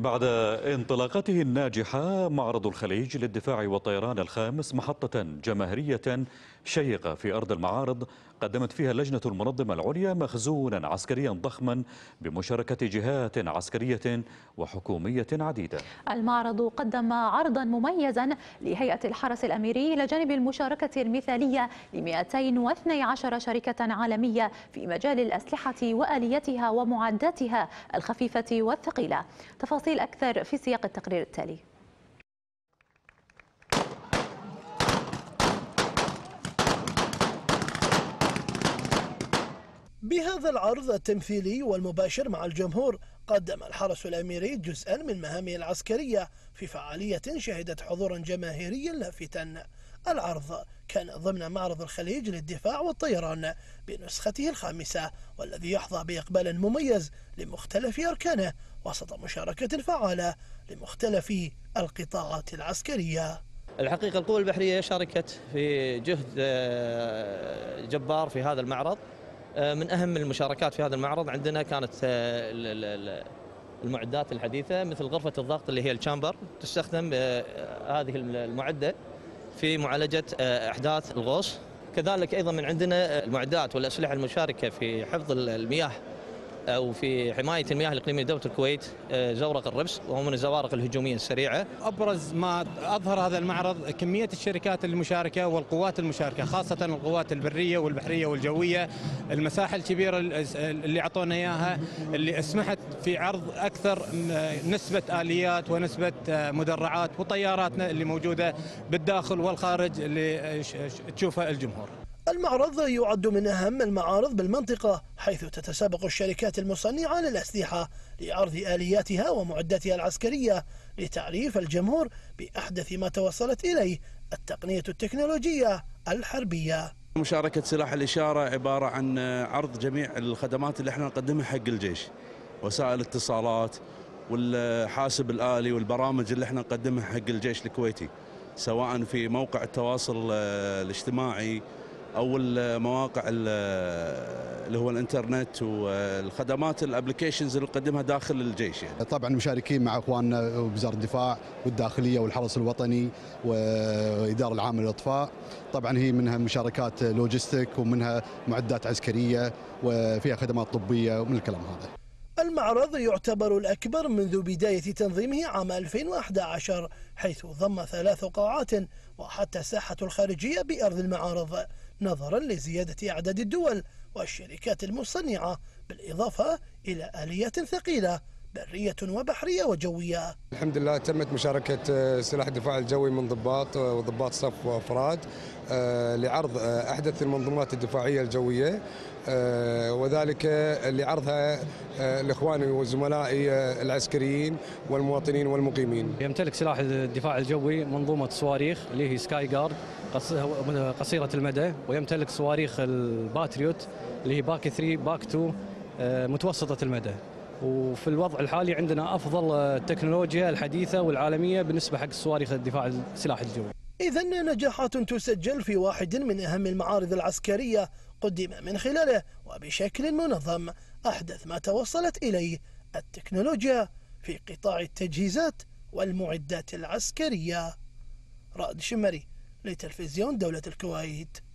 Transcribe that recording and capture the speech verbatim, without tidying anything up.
بعد انطلاقته الناجحة، معرض الخليج للدفاع والطيران الخامس محطة جماهيرية شيقة في أرض المعارض، قدمت فيها اللجنة المنظمة العليا مخزونا عسكريا ضخما بمشاركة جهات عسكرية وحكومية عديدة. المعرض قدم عرضا مميزا لهيئة الحرس الأميري إلى جانب المشاركة المثالية ل مئتين واثني عشر شركة عالمية في مجال الأسلحة وآليتها ومعداتها الخفيفة والثقيلة. تفاصيل أكثر في سياق التقرير التالي. بهذا العرض التمثيلي والمباشر مع الجمهور، قدم الحرس الأميري جزءا من مهامه العسكرية في فعالية شهدت حضورا جماهيريا لافتا. العرض كان ضمن معرض الخليج للدفاع والطيران بنسخته الخامسة، والذي يحظى بإقبال مميز لمختلف أركانه وسط مشاركة فعالة لمختلف القطاعات العسكرية. الحقيقة القوى البحرية شاركت في جهد جبار في هذا المعرض. من أهم المشاركات في هذا المعرض عندنا كانت المعدات الحديثة مثل غرفة الضغط اللي هي الشامبر، تستخدم هذه المعدة في معالجة أحداث الغوص. كذلك أيضا من عندنا المعدات والأسلحة المشاركة في حفظ المياه أو في حماية المياه الإقليمية لدولة الكويت، زورق الربس وهو من الزوارق الهجومية السريعة. أبرز ما أظهر هذا المعرض كمية الشركات المشاركة والقوات المشاركة، خاصة القوات البرية والبحرية والجوية. المساحة الكبيرة اللي أعطونا إياها اللي أسمحت في عرض أكثر نسبة آليات ونسبة مدرعات وطياراتنا اللي موجودة بالداخل والخارج اللي تشوفها الجمهور. المعرض يعد من أهم المعارض بالمنطقة، حيث تتسابق الشركات المصنعة للأسلحة لعرض آلياتها ومعداتها العسكرية لتعريف الجمهور بأحدث ما توصلت إليه التقنية التكنولوجية الحربية. مشاركة سلاح الإشارة عبارة عن عرض جميع الخدمات اللي احنا نقدمها حق الجيش، وسائل الاتصالات والحاسب الآلي والبرامج اللي احنا نقدمها حق الجيش الكويتي، سواء في موقع التواصل الاجتماعي او المواقع اللي هو الانترنت والخدمات الابلكيشنز اللي نقدمها داخل الجيش. يعني طبعا مشاركين مع اخواننا وزاره الدفاع والداخليه والحرس الوطني والاداره العامه للاطفاء. طبعا هي منها مشاركات لوجستيك ومنها معدات عسكريه وفيها خدمات طبيه ومن الكلام هذا. المعرض يعتبر الأكبر منذ بداية تنظيمه عام ألفين وأحد عشر، حيث ضم ثلاث قاعات وحتى الساحة الخارجية بأرض المعارض، نظرا لزيادة أعداد الدول والشركات المصنعة، بالإضافة إلى آليات ثقيلة برية وبحرية وجوية. الحمد لله تمت مشاركة سلاح الدفاع الجوي من ضباط وضباط صف وأفراد لعرض أحدث المنظومات الدفاعية الجوية، وذلك لعرضها لإخواني وزملائي العسكريين والمواطنين والمقيمين. يمتلك سلاح الدفاع الجوي منظومة صواريخ اللي هي سكاي جارد قصيرة المدى، ويمتلك صواريخ الباتريوت اللي هي باك ثلاثة باك اثنين متوسطة المدى. وفي الوضع الحالي عندنا أفضل التكنولوجيا الحديثة والعالمية بالنسبة حق الصواريخ الدفاع السلاح الجوي. إذن نجاحات تسجل في واحد من أهم المعارض العسكرية قدم من خلاله وبشكل منظم أحدث ما توصلت إليه التكنولوجيا في قطاع التجهيزات والمعدات العسكرية. رائد شمري لتلفزيون دولة الكويت.